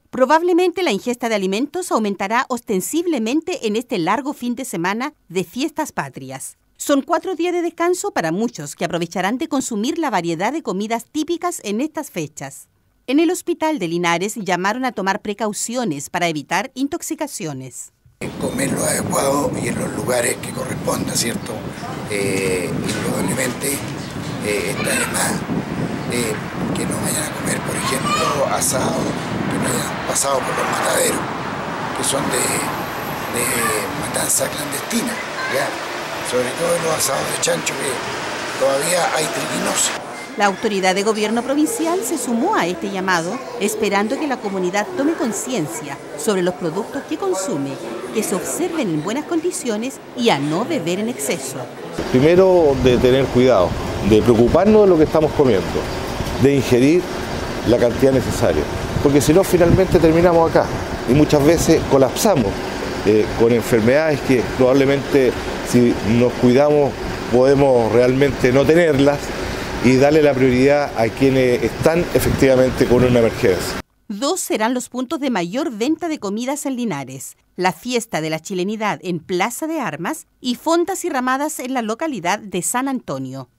Probablemente la ingesta de alimentos aumentará ostensiblemente en este largo fin de semana de fiestas patrias. Son 4 días de descanso para muchos que aprovecharán de consumir la variedad de comidas típicas en estas fechas. En el hospital de Linares llamaron a tomar precauciones para evitar intoxicaciones. Comer lo adecuado y en los lugares que corresponda, ¿cierto? Indudablemente está de más que no vayan a comer, por ejemplo, asado, que no hayan pasado por los mataderos, que son de matanza clandestina, ¿ya? Sobre todo en los asados de chancho, que todavía hay triquinosis. La autoridad de gobierno provincial se sumó a este llamado, esperando que la comunidad tome conciencia sobre los productos que consume, que se observen en buenas condiciones y a no beber en exceso. Primero, de tener cuidado, de preocuparnos de lo que estamos comiendo, de ingerir la cantidad necesaria, porque si no, finalmente terminamos acá y muchas veces colapsamos con enfermedades que probablemente, si nos cuidamos, podemos realmente no tenerlas y darle la prioridad a quienes están efectivamente con una emergencia. 2 serán los puntos de mayor venta de comidas en Linares: la fiesta de la chilenidad en Plaza de Armas y fondas y ramadas en la localidad de San Antonio.